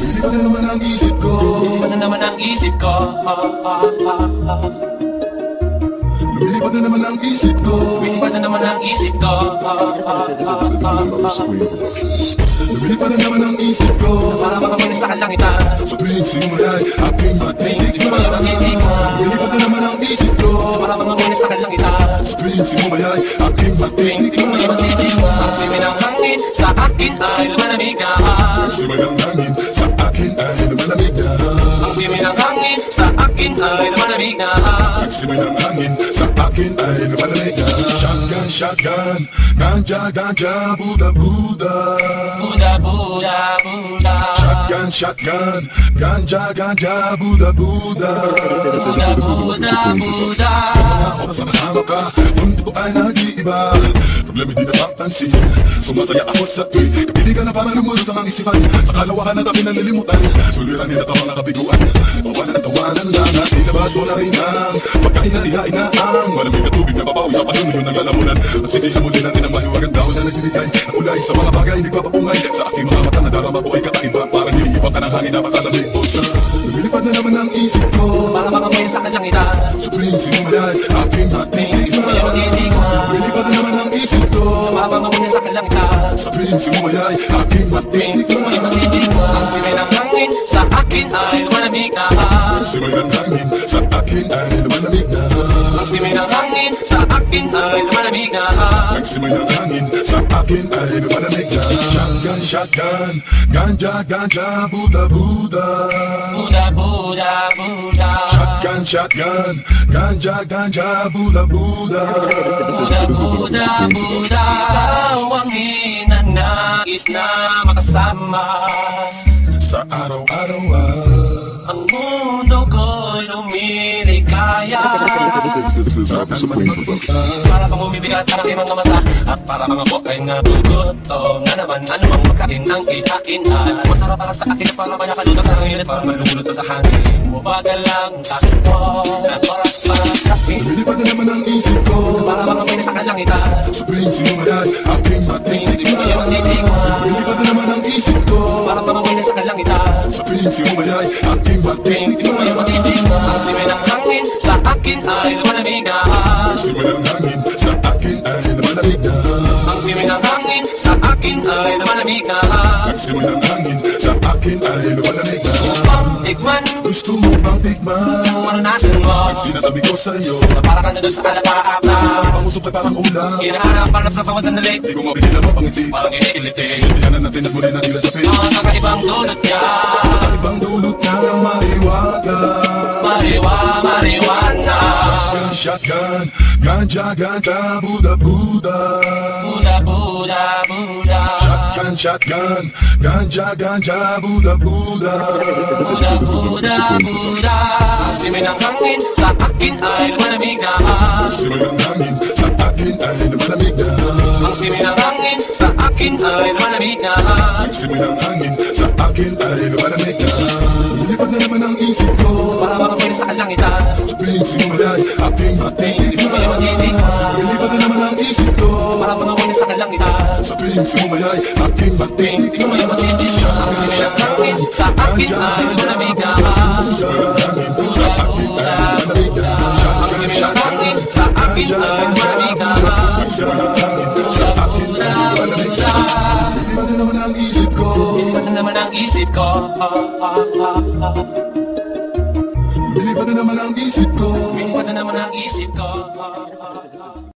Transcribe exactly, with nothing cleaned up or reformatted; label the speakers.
Speaker 1: Lumilipad na naman ang isip ko.
Speaker 2: Lumilipad na naman ang isip ko.
Speaker 1: Lumilipad na naman ang isip ko.
Speaker 2: Lumilipad na naman ang isip ko.
Speaker 1: Lumilipad na naman ang isip ko.
Speaker 2: Para mga muli sa kalangitan.
Speaker 1: Sa tuwing simula'y aking matitikman. Lumilipad na naman ang isip ko.
Speaker 2: Para mga muli sa kalangitan.
Speaker 1: Sa tuwing simula'y aking matitikman.
Speaker 2: Ang simoy ng hangin sa akin ay lumalamig na.
Speaker 1: Ang simoy ng hangin sa akin ay lumalamig na.
Speaker 2: Ang simoy ng hangin sa akin ay lumalamig na.
Speaker 1: Ang simoy ng hangin sa akin ay lumalamig na. Shotgun, shotgun, ganja, ganja, Buddha, Buddha.
Speaker 2: Buddha, Buddha, Buddha.
Speaker 1: Shotgun, shotgun, ganja, ganja, Buddha, Buddha.
Speaker 2: Buddha, Buddha, Buddha.
Speaker 1: Sa mga oras na kasama ka, mundo ko ay nag-iiba. Problema di napapansin, sumasaya ako sa tuwi. Kapiligan na para lumulot ang isipan. Sa kalawakan na kami nalilimutan, suliranin at ang mga kabiguan. Tawanan at tawanan lang at ilabas wala rin ang pagkain na ihain na ang malamig na tubig na babawi sa panunuyo ng lalamunan. At sindihan muli natin ang mahiwagang dahon na nagbibigay ng ulay sa mga bagay nagpapapungay. Sa aking mga mata na darama ko ay kakaiba. Parang nilihibang ka ng hangin na makalamig o sa lumilipad na naman ang isip ko.
Speaker 2: Para mga muli sa kalangitan.
Speaker 1: Sa tuwing sinumayay aking matitikman. Lumilipad na naman ang isip ko.
Speaker 2: Para mga muli sa kalangitan.
Speaker 1: Sa tuwing sinumayay aking matitikman.
Speaker 2: Ang simoy ng hangin sa akin ay lumalamig na.
Speaker 1: Ang simoy ng hangin sa akin ay lumalamig na.
Speaker 2: Ang simoy ng hangin sa akin ay lumalamig na.
Speaker 1: Ang simoy ng hangin sa akin ay lumalamig na. Shotgun, shotgun, ganja, ganja, Buddha, Buddha.
Speaker 2: Buddha, Buddha, Buddha.
Speaker 1: Shotgun, shotgun, ganja, ganja, Buddha, Buddha.
Speaker 2: Buddha, Buddha, Buddha. Ikaw ang hinanais na makasama.
Speaker 1: Sa araw-araw ah,
Speaker 2: Ang mundo ko'y lumiligaya.
Speaker 1: saan man magpunta.
Speaker 2: Para bang umibigat ang aking mga mata. At para mga buhok ay nagugutom na naman. Ano mang makain ang ihain ay masarap para sa akin. Para manakaluto sa hangin. Para malululot sa hangin. Mubagal lang takbo ng oras para sa akin.
Speaker 1: Lumilipad na naman ang isip ko.
Speaker 2: Para mga muli sa kalangitan.
Speaker 1: Sa tuwing sinumayay aking matitikman. Lumilipad na naman ang isip ko.
Speaker 2: Para mga muli sa kalangitan.
Speaker 1: Sa tuwing sinumayay aking matitikman.
Speaker 2: Ang simoy ng hangin sa akin ay lumalamig na.
Speaker 1: Ang simoy ng hangin sa akin ay lumalamig na.
Speaker 2: Ang simoy ng hangin sa akin ay lumalamig na.
Speaker 1: Ang simoy ng hangin sa akin ay lumalamig na.
Speaker 2: Upang tikman,
Speaker 1: Gusto mo bang tikman
Speaker 2: maranasan mo.
Speaker 1: ang sinasabi ko sa'yo?
Speaker 2: Na para ka na doon sa alapaapa.
Speaker 1: Isang pangusok ay parang ulam.
Speaker 2: Hinaharap-harap sa bawat sandali.
Speaker 1: Di ko mapigil na mapangiti.
Speaker 2: Parang iniiliti.
Speaker 1: Sindihan na natin at muli na tila sa pin.
Speaker 2: Ang kakaibang dulot niya.
Speaker 1: Ang ibang dulot na mahiwaga.
Speaker 2: Mariwa, mariwana.
Speaker 1: Shotgun, ganja, ganja, Buddha, Buddha.
Speaker 2: Buddha, Buddha, Buddha.
Speaker 1: Shotgun, shotgun, ganja, ganja, Buddha, Buddha.
Speaker 2: Buddha, Buddha, Buddha. Ang simoy ng hangin sa akin ay lumalamig na.
Speaker 1: Ang simoy ng hangin sa akin ay lumalamig na.
Speaker 2: Ang simoy ng hangin sa akin ay lumalamig na.
Speaker 1: Ang simoy ng hangin sa akin ay lumalamig na. Lumilipad na naman ang isip ko.
Speaker 2: Para mga muli sa kalangitan.
Speaker 1: Sa tuwing sinumayay aking matitikman. Lumilipad na naman ang isip ko.
Speaker 2: Para mga muli sa kalangitan.
Speaker 1: Sa tuwing sinumayay aking matitikman.
Speaker 2: Ang simoy ng hangin sa akin ay lumalamig na.
Speaker 1: Ang simoy ng hangin sa akin ay lumalamig na.
Speaker 2: Ang simoy ng hangin sa akin ay lumalamig na.
Speaker 1: Ang simoy ng hangin sa akin ay lumalamig na. Lumilipad na naman ang isip ko.
Speaker 2: Lumilipad na naman ang isip ko.
Speaker 1: Lumilipad na naman ang isip ko.
Speaker 2: Lumilipad na naman ang isip ko.